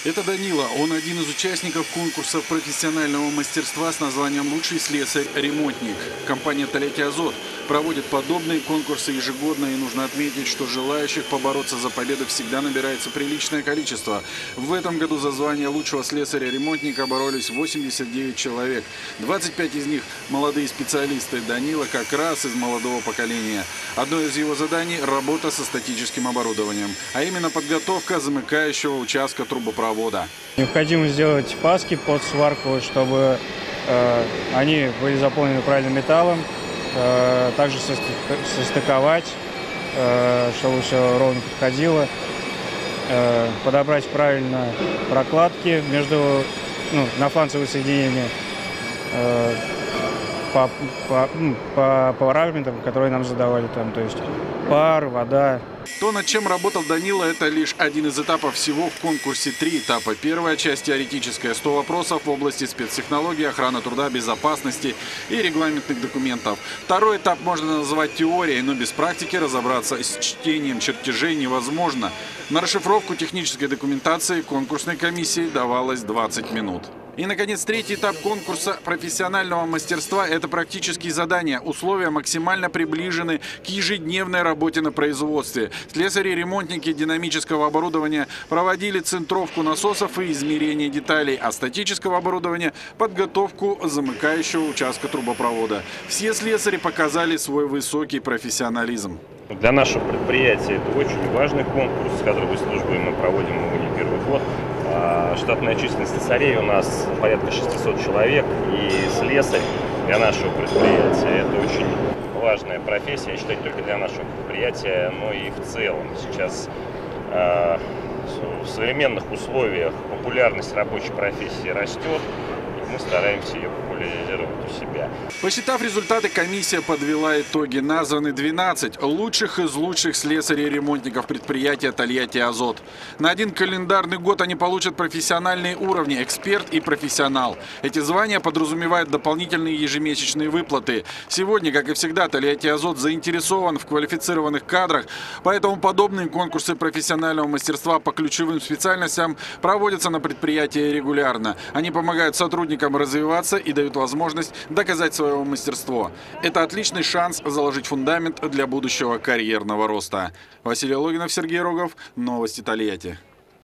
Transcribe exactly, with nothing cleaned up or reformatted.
Это Данила. Он один из участников конкурса профессионального мастерства с названием «Лучший слесарь-ремонтник». Компания «Тольятти Азот» проводит подобные конкурсы ежегодно, и нужно отметить, что желающих побороться за победу всегда набирается приличное количество. В этом году за звание лучшего слесаря-ремонтника боролись восемьдесят девять человек. двадцать пять из них – молодые специалисты. Данила как раз из молодого поколения. Одно из его заданий – работа со статическим оборудованием, а именно подготовка замыкающего участка трубопровода. Необходимо сделать паски под сварку, чтобы э, они были заполнены правильным металлом, э, также состыковать, э, чтобы все ровно подходило, э, подобрать правильно прокладки между, ну, на фланцевые соединения э, по, по, по, по параметрам, которые нам задавали там, то есть пар, вода. То, над чем работал Данила, это лишь один из этапов всего в конкурсе. Три этапа. Первая часть теоретическая. сто вопросов в области спецтехнологий, охраны труда, безопасности и регламентных документов. Второй этап можно назвать теорией, но без практики разобраться с чтением чертежей невозможно. На расшифровку технической документации конкурсной комиссии давалось двадцать минут. И, наконец, третий этап конкурса профессионального мастерства – это практические задания. Условия максимально приближены к ежедневной работе на производстве. Слесари-ремонтники динамического оборудования проводили центровку насосов и измерение деталей, а статического оборудования – подготовку замыкающего участка трубопровода. Все слесари показали свой высокий профессионализм. Для нашего предприятия это очень важный конкурс, кадровой службы мы проводим его не первый год. Штатная численность слесарей у нас порядка шестисот человек, и слесарь для нашего предприятия это очень важная профессия, я считаю, не только для нашего предприятия, но и в целом. Сейчас э, в современных условиях популярность рабочей профессии растет, и мы стараемся ее популяризировать у себя. Посчитав результаты, комиссия подвела итоги. Названы двенадцать лучших из лучших слесарей-ремонтников предприятия «Тольятти Азот». На один календарный год они получат профессиональные уровни – эксперт и профессионал. Эти звания подразумевают дополнительные ежемесячные выплаты. Сегодня, как и всегда, «Тольятти Азот» заинтересован в квалифицированных кадрах, поэтому подобные конкурсы профессионального мастерства по ключевым специальностям проводятся на предприятии регулярно. Они помогают сотрудникам развиваться и дают возможность доказать свое мастерство. Это отличный шанс заложить фундамент для будущего карьерного роста. Василий Логинов, Сергей Рогов. Новости Тольятти.